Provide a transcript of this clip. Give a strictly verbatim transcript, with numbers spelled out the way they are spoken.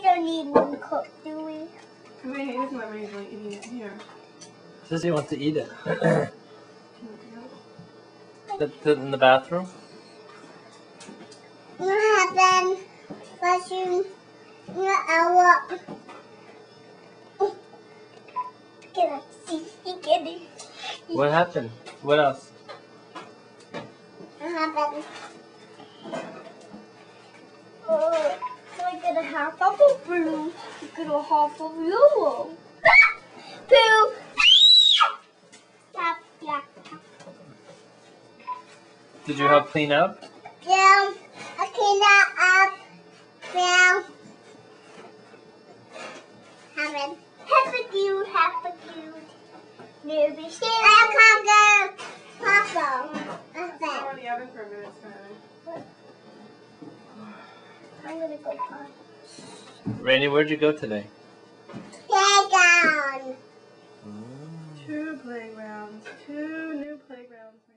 don't need one cup, do we? I mean, he doesn't let me usually eat it. Here. Says he wants to eat it. Put it in the bathroom. What happened? But you, you know, get it, see, get it. What happened? What else? What happened? Oh, so I get a half of a blue, I get a half of yellow. Pooh! Tap, tap, tap. Did you help clean up? Yeah, I clean that up. Yeah. Haven't. Half a dude, half a dude. Newbie still. I can't go. Papa. Go in the oven for a minute, Skylar. I'm gonna go pop. Randy, where'd you go today? Playground. Two playgrounds. Two new playgrounds.